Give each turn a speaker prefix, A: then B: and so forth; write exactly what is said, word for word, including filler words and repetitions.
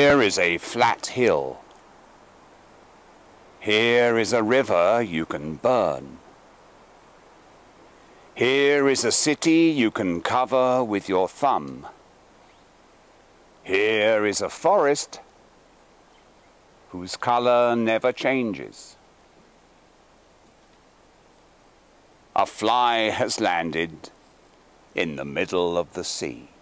A: Here is a flat hill. Here is a river you can burn. Here is a city you can cover with your thumb. Here is a forest whose color never changes. A fly has landed in the middle of the sea.